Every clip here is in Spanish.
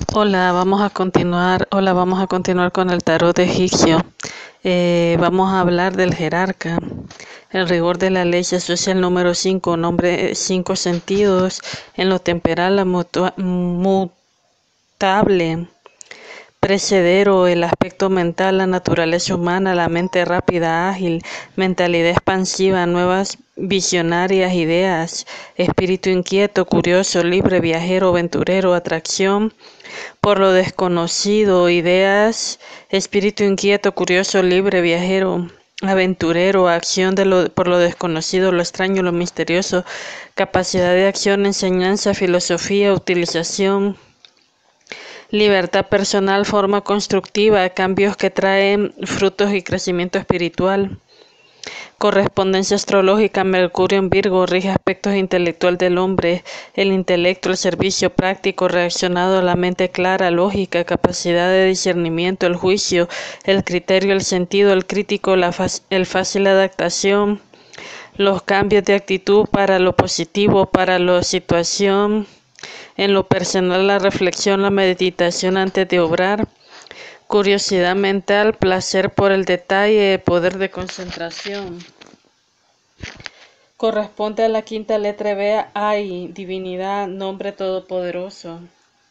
Vamos a continuar con el tarot egipcio. Vamos a hablar del jerarca. El rigor de la ley se asocia al número 5, nombre 5 sentidos, en lo temporal, la mutable, precedero, el aspecto mental, la naturaleza humana, la mente rápida, ágil, mentalidad expansiva, nuevas visionarias ideas, espíritu inquieto, curioso, libre, viajero, aventurero, atracción por lo desconocido, ideas, espíritu inquieto, curioso, libre, viajero, aventurero, acción por lo desconocido, lo extraño, lo misterioso, capacidad de acción, enseñanza, filosofía, utilización, libertad personal, forma constructiva, cambios que traen frutos y crecimiento espiritual. Correspondencia astrológica, Mercurio en Virgo, rige aspectos intelectual del hombre, el intelecto, el servicio práctico, reaccionado a la mente clara, lógica, capacidad de discernimiento, el juicio, el criterio, el sentido, el crítico, el fácil adaptación, los cambios de actitud para lo positivo, para la situación, en lo personal, la reflexión, la meditación antes de obrar, curiosidad mental, placer por el detalle, poder de concentración. Corresponde a la quinta letra B, Ay, divinidad, nombre todopoderoso.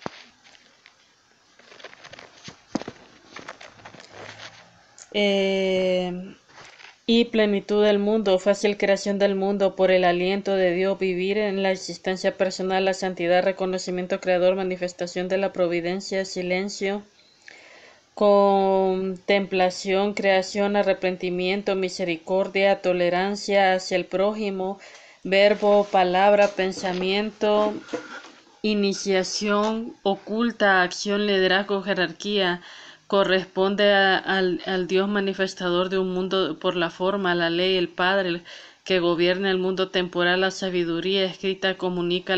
Y plenitud del mundo, fácil creación del mundo por el aliento de Dios, vivir en la existencia personal, la santidad, reconocimiento creador, manifestación de la providencia, silencio, contemplación, creación, arrepentimiento, misericordia, tolerancia hacia el prójimo, verbo, palabra, pensamiento, iniciación oculta, acción, liderazgo, jerarquía. Corresponde al Dios manifestador de un mundo por la forma, la ley, el Padre, que gobierna el mundo temporal, la sabiduría escrita comunica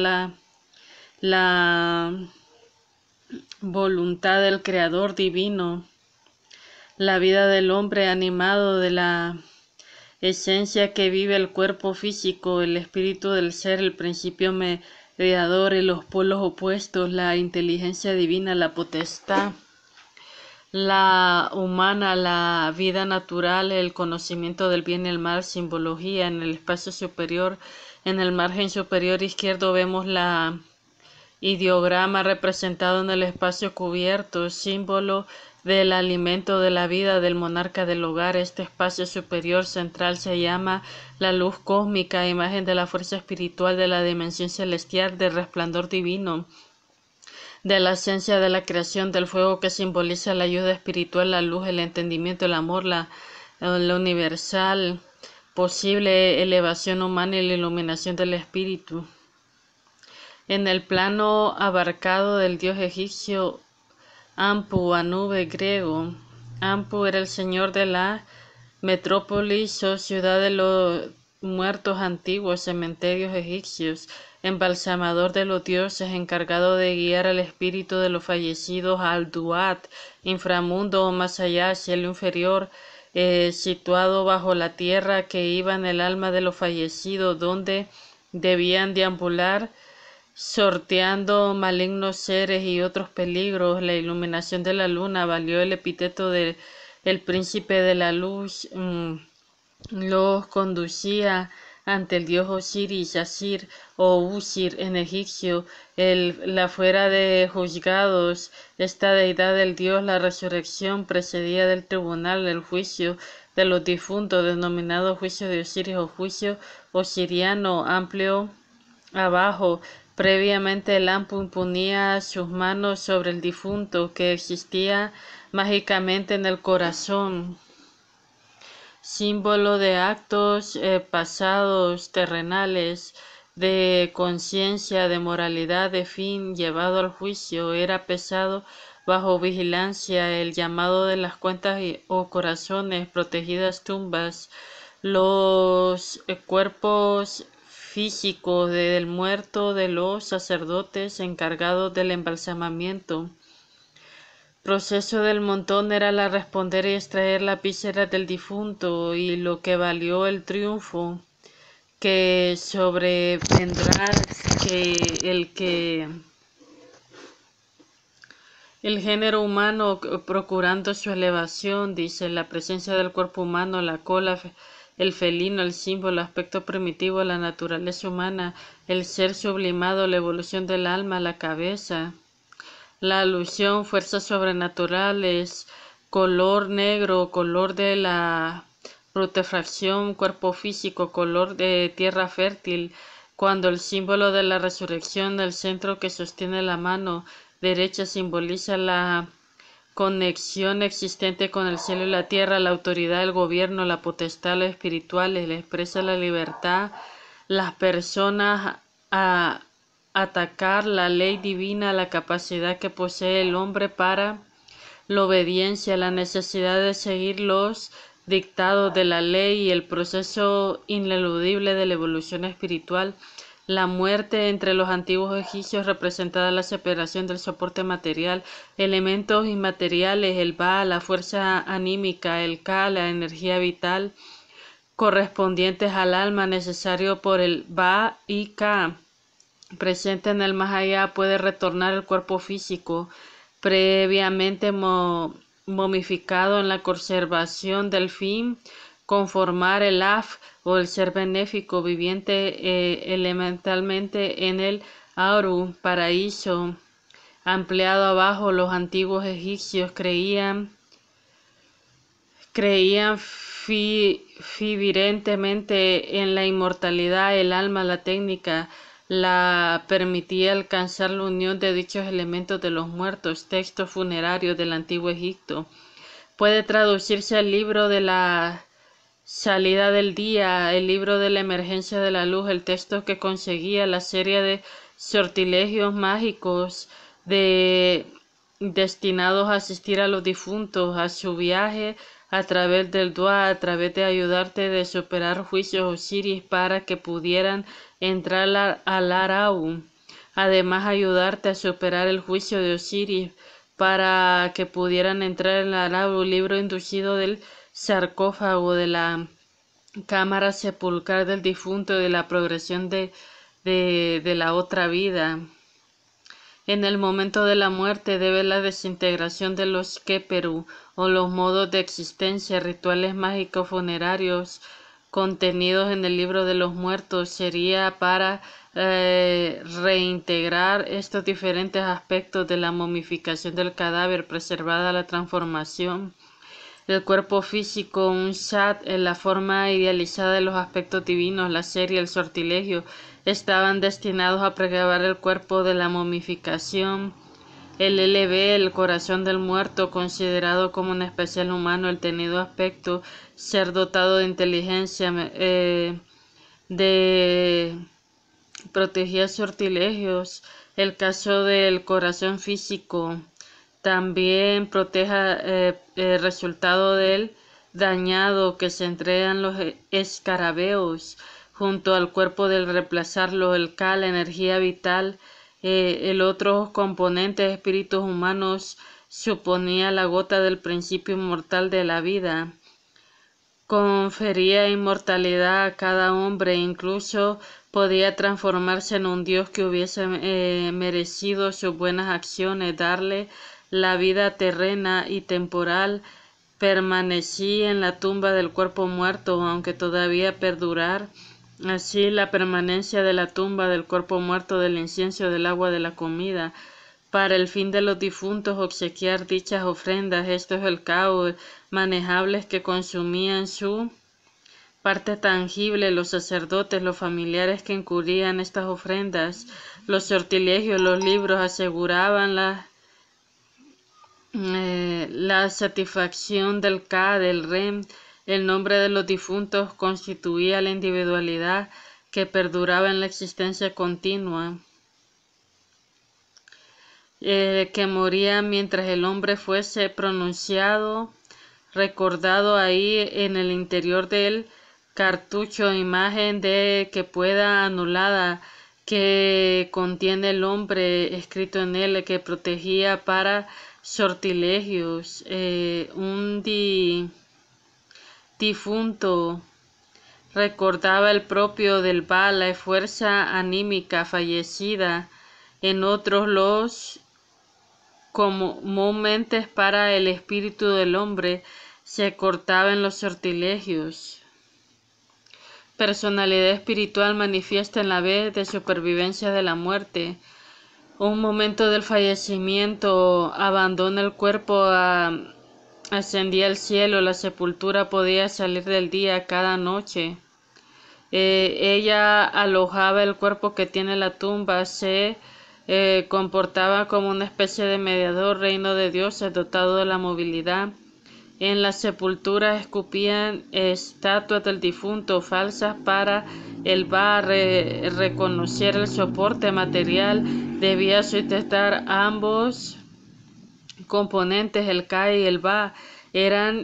la voluntad del Creador divino, la vida del hombre animado de la esencia que vive el cuerpo físico, el espíritu del ser, el principio mediador y los polos opuestos, la inteligencia divina, la potestad, la humana, la vida natural, el conocimiento del bien y el mal, simbología. En el espacio superior, en el margen superior izquierdo vemos la ideograma representado en el espacio cubierto, símbolo del alimento de la vida del monarca del hogar. Este espacio superior central se llama la luz cósmica, imagen de la fuerza espiritual de la dimensión celestial, del resplandor divino, de la esencia de la creación, del fuego que simboliza la ayuda espiritual, la luz, el entendimiento, el amor, la universal, posible elevación humana y la iluminación del espíritu. En el plano abarcado del dios egipcio Ampu, Anube griego, Ampu era el señor de la metrópolis o ciudad de los muertos antiguos, cementerios egipcios, embalsamador de los dioses, encargado de guiar al espíritu de los fallecidos al Duat, inframundo o más allá, cielo inferior, situado bajo la tierra, que iba en el alma de los fallecidos, donde debían deambular sorteando malignos seres y otros peligros. La iluminación de la luna valió el epíteto de el príncipe de la luz. Los conducía ante el dios Osiris, Yasir o Usir en egipcio, la fuera de juzgados. Esta deidad del dios, la resurrección, precedía del tribunal del juicio de los difuntos, denominado juicio de Osiris o juicio osiriano, amplio abajo. Previamente el Ampu imponía sus manos sobre el difunto, que existía mágicamente en el corazón, símbolo de actos pasados terrenales, de conciencia, de moralidad, de fin llevado al juicio. Era pesado bajo vigilancia, el llamado de las cuentas o corazones, protegidas tumbas, los cuerpos físicos del muerto, de los sacerdotes encargados del embalsamamiento. Proceso del montón era la responder y extraer la víscera del difunto, y lo que valió el triunfo que sobrevendrá, que El género humano procurando su elevación, dice, la presencia del cuerpo humano, la cola, el felino, el símbolo, aspecto primitivo, la naturaleza humana, el ser sublimado, la evolución del alma, la cabeza, la alusión, fuerzas sobrenaturales, color negro, color de la putrefacción, cuerpo físico, color de tierra fértil, cuando el símbolo de la resurrección, el centro que sostiene la mano derecha simboliza la conexión existente con el cielo y la tierra, la autoridad, el gobierno, la potestad, lo espiritual, le expresa la libertad, las personas a atacar la ley divina, la capacidad que posee el hombre para la obediencia, la necesidad de seguir los dictados de la ley y el proceso ineludible de la evolución espiritual. La muerte entre los antiguos egipcios representada la separación del soporte material, elementos inmateriales, el Ba, la fuerza anímica, el Ka, la energía vital, correspondientes al alma necesario por el Ba y Ka. Presente en el más allá puede retornar el cuerpo físico, previamente momificado en la conservación del fin, conformar el Af o el ser benéfico viviente elementalmente en el Auru, paraíso, ampliado abajo. Los antiguos egipcios creían fervientemente en la inmortalidad, el alma, la técnica la permitía alcanzar la unión de dichos elementos de los muertos. Texto funerario del antiguo Egipto. Puede traducirse al libro de la salida del día, el libro de la emergencia de la luz, el texto que conseguía la serie de sortilegios mágicos destinados a asistir a los difuntos a su viaje a través del Dua, a través de ayudarte de superar juicios Osiris para que pudieran entrar al Arau. Además, ayudarte a superar el juicio de Osiris para que pudieran entrar en el Arau, libro inducido del sarcófago, de la cámara sepulcral del difunto, de la progresión de la otra vida. En el momento de la muerte debe la desintegración de los Keperu o los modos de existencia, rituales mágicos funerarios contenidos en el libro de los muertos, sería para reintegrar estos diferentes aspectos de la momificación del cadáver, preservada la transformación. El cuerpo físico, un Shat, en la forma idealizada de los aspectos divinos, la serie, el sortilegio, estaban destinados a preservar el cuerpo de la momificación. El LB, el corazón del muerto, considerado como un especial humano, el tenido aspecto, ser dotado de inteligencia, de protegía sortilegios. El caso del corazón físico también proteja el resultado del dañado que se entregan los escarabeos junto al cuerpo del reemplazarlo, el Ka, la energía vital. El otro componente, espíritus humanos, suponía la gota del principio inmortal de la vida. Confería inmortalidad a cada hombre, incluso podía transformarse en un dios que hubiese merecido sus buenas acciones, darle la vida terrena y temporal. Permanecía en la tumba del cuerpo muerto, aunque todavía perdurar. Así la permanencia de la tumba del cuerpo muerto, del incienso, del agua, de la comida, para el fin de los difuntos obsequiar dichas ofrendas, esto es el caos, manejables que consumían su parte tangible, los sacerdotes, los familiares que incurrían estas ofrendas, los sortilegios, los libros aseguraban la satisfacción del Ka, del Rem. El nombre de los difuntos constituía la individualidad que perduraba en la existencia continua, que moría mientras el hombre fuese pronunciado, recordado ahí en el interior del cartucho, imagen de que pueda anulada, que contiene el hombre escrito en él, que protegía para sortilegios. Un difunto recordaba el propio del Ba, la fuerza anímica fallecida. En otros los comúnmente para el espíritu del hombre, se cortaba en los sortilegios. Personalidad espiritual manifiesta en la vez de supervivencia de la muerte. Un momento del fallecimiento abandona el cuerpo, ascendía al cielo, la sepultura podía salir del día cada noche. Ella alojaba el cuerpo que tiene la tumba, se comportaba como una especie de mediador, reino de dioses dotado de la movilidad. En la sepultura escupían estatuas del difunto falsas para el Ba reconocer el soporte material. Debía sustentar ambos componentes, el Ka y el Ba eran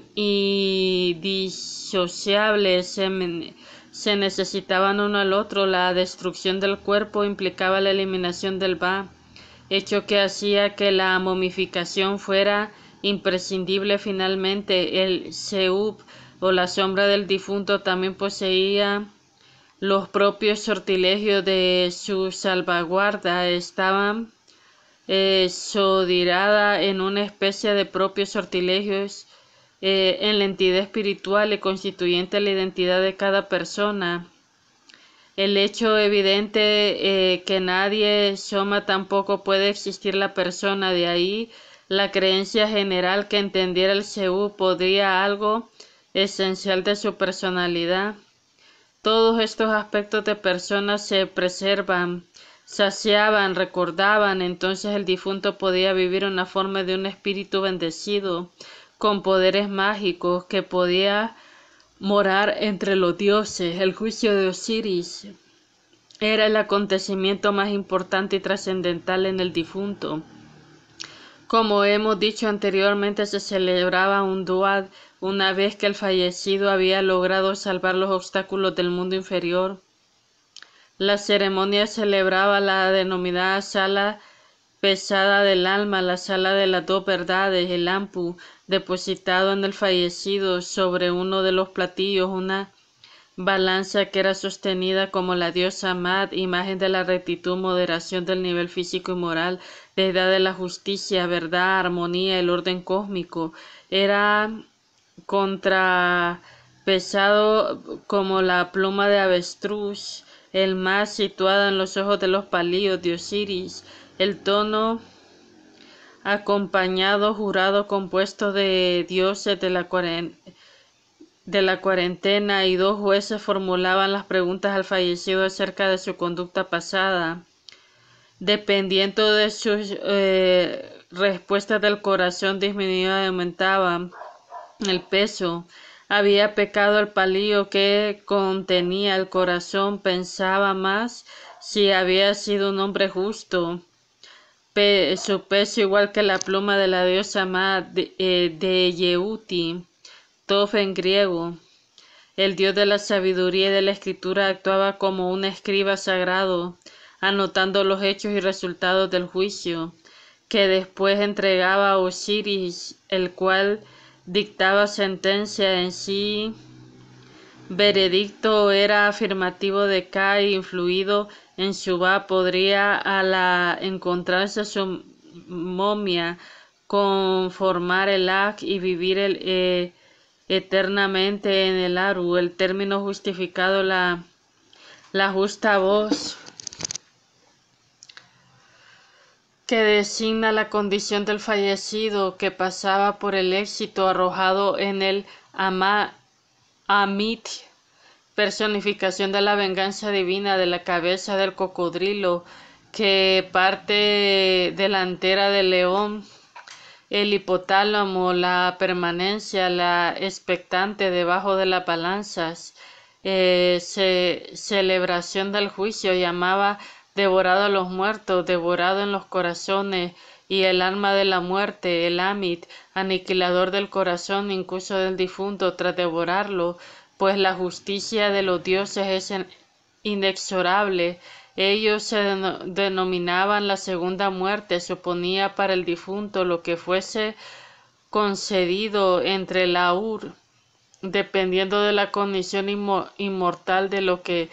indisociables, se necesitaban uno al otro. La destrucción del cuerpo implicaba la eliminación del Ba, hecho que hacía que la momificación fuera imprescindible. Finalmente, el Seub o la sombra del difunto también poseía los propios sortilegios de su salvaguarda. Estaban sodirada en una especie de propios sortilegios en la entidad espiritual y constituyente la identidad de cada persona. El hecho evidente que nadie soma tampoco puede existir la persona, de ahí la creencia general que entendiera el Seú podría algo esencial de su personalidad. Todos estos aspectos de personas se preservan, saciaban, recordaban. Entonces el difunto podía vivir una forma de un espíritu bendecido, con poderes mágicos, que podía morar entre los dioses. El juicio de Osiris era el acontecimiento más importante y trascendental en el difunto. Como hemos dicho anteriormente, se celebraba un duat una vez que el fallecido había logrado salvar los obstáculos del mundo inferior. La ceremonia celebraba la denominada sala pesada del alma, la sala de las dos verdades, el ampu, depositado en el fallecido sobre uno de los platillos, una balanza que era sostenida como la diosa Mat, imagen de la rectitud, moderación del nivel físico y moral, deidad de la justicia, verdad, armonía, el orden cósmico. Era contrapesado como la pluma de avestruz, el más situado en los ojos de los palillos de Osiris, el tono acompañado, jurado, compuesto de dioses de la cuarentena, y dos jueces formulaban las preguntas al fallecido acerca de su conducta pasada. Dependiendo de sus respuestas del corazón, disminuía y aumentaba el peso. Había pecado el palillo que contenía el corazón, pensaba más si había sido un hombre justo. Su peso, igual que la pluma de la diosa Mat de Yeuti, Tof en griego. El dios de la sabiduría y de la escritura actuaba como un escriba sagrado, anotando los hechos y resultados del juicio, que después entregaba a Osiris, el cual dictaba sentencia. En sí, veredicto era afirmativo de Ka, influido en su Ba, podría encontrarse su momia, conformar el Ak y vivir eternamente en el Aru. El término justificado, la justa voz, que designa la condición del fallecido que pasaba por el éxito arrojado en el Amit, personificación de la venganza divina, de la cabeza del cocodrilo, que parte delantera del león, el hipotálamo, la permanencia, la expectante debajo de las balanzas, celebración del juicio, llamaba devorado a los muertos, devorado en los corazones, y el alma de la muerte, el Amit, aniquilador del corazón, incluso del difunto, tras devorarlo, pues la justicia de los dioses es inexorable. Ellos se denominaban la segunda muerte, suponía para el difunto lo que fuese concedido entre la Ur, dependiendo de la condición inmortal de lo que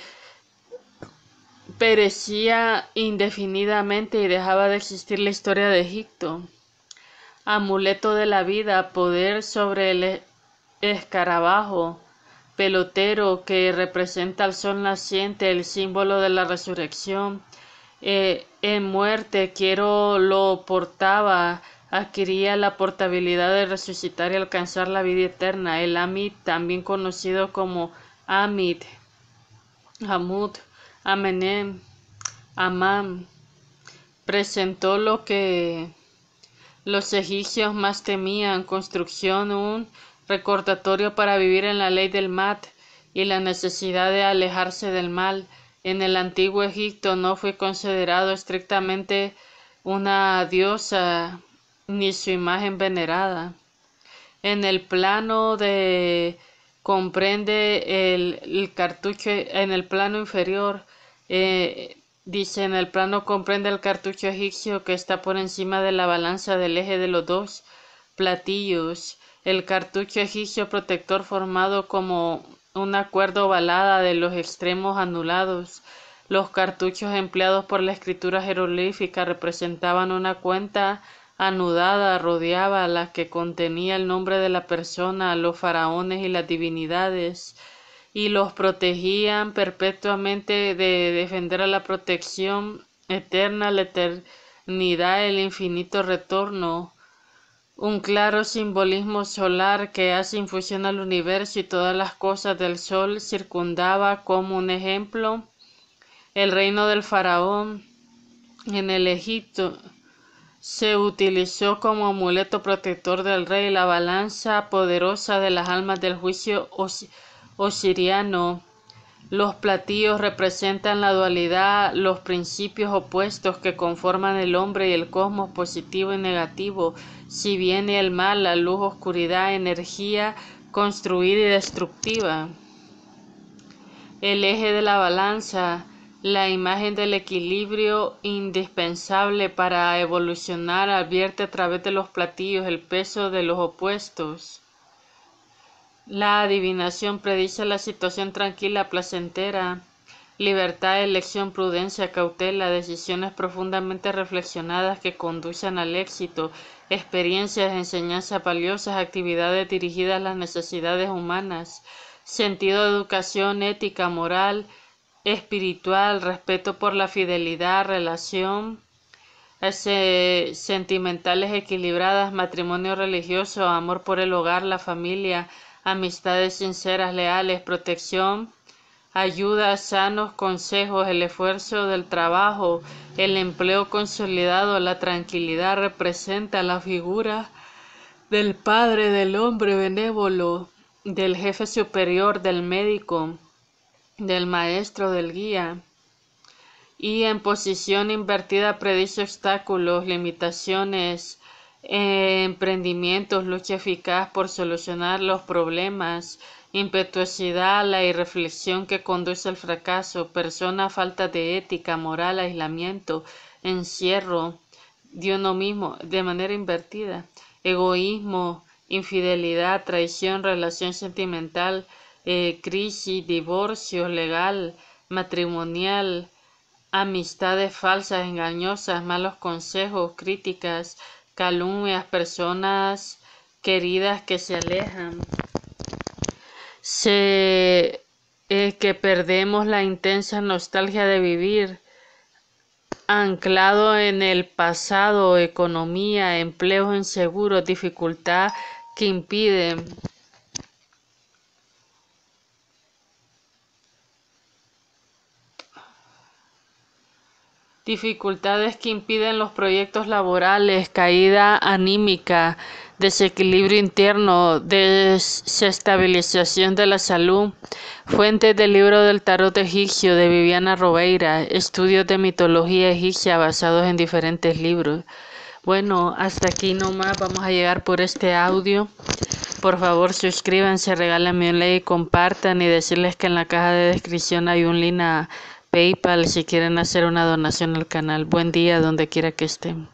perecía indefinidamente y dejaba de existir. La historia de Egipto. amuleto de la vida, poder sobre el escarabajo, pelotero que representa al sol naciente, el símbolo de la resurrección. En muerte quiero lo portaba, adquiría la portabilidad de resucitar y alcanzar la vida eterna. El Amit, también conocido como Amit, Hamut, Amenem, Amam, presentó lo que los egipcios más temían: construcción, un recordatorio para vivir en la ley del Mat y la necesidad de alejarse del mal. En el antiguo Egipto no fue considerado estrictamente una diosa ni su imagen venerada. En el plano de comprende el cartucho, en el plano inferior, dice, en el plano comprende el cartucho egipcio que está por encima de la balanza del eje de los dos platillos. El cartucho egipcio protector formado como una cuerda ovalada de los extremos anulados. Los cartuchos empleados por la escritura jeroglífica representaban una cuenta anudada, rodeaba la que contenía el nombre de la persona, los faraones y las divinidades, y los protegían perpetuamente de defender a la protección eterna, la eternidad, el infinito retorno. Un claro simbolismo solar que hace infusión al universo y todas las cosas del sol circundaba como un ejemplo el reino del faraón. En el Egipto se utilizó como amuleto protector del rey la balanza poderosa de las almas del juicio osiriano. Los platillos representan la dualidad, los principios opuestos que conforman el hombre y el cosmos, positivo y negativo, si bien y el mal, la luz, oscuridad, energía construida y destructiva. El eje de la balanza, la imagen del equilibrio indispensable para evolucionar, advierte a través de los platillos el peso de los opuestos. La adivinación predice la situación tranquila, placentera, libertad, elección, prudencia, cautela, decisiones profundamente reflexionadas que conducen al éxito, experiencias, enseñanzas valiosas, actividades dirigidas a las necesidades humanas, sentido de educación, ética, moral, espiritual, respeto por la fidelidad, relación sentimentales equilibradas, matrimonio religioso, amor por el hogar, la familia, amistades sinceras, leales, protección, ayuda, sanos consejos, el esfuerzo del trabajo, el empleo consolidado, la tranquilidad representa la figura del padre, del hombre benévolo, del jefe superior, del médico, del maestro, del guía. Y en posición invertida predice obstáculos, limitaciones, emprendimientos, lucha eficaz por solucionar los problemas, impetuosidad, la irreflexión que conduce al fracaso, persona, falta de ética, moral, aislamiento, encierro de uno mismo de manera invertida, egoísmo, infidelidad, traición, relación sentimental, crisis, divorcio legal, matrimonial, amistades falsas, engañosas, malos consejos, críticas, calumnias, personas queridas que se alejan, que perdemos la intensa nostalgia de vivir, anclado en el pasado, economía, empleos inseguros, dificultad que impiden. Dificultades que impiden los proyectos laborales, caída anímica, desequilibrio interno, desestabilización de la salud. Fuentes del libro del tarot egipcio de Viviana Robeira, estudios de mitología egipcia basados en diferentes libros. Bueno, hasta aquí nomás vamos a llegar por este audio. Por favor, suscríbanse, regálenme un like, compartan y decirles que en la caja de descripción hay un link a PayPal si quieren hacer una donación al canal. Buen día donde quiera que estén.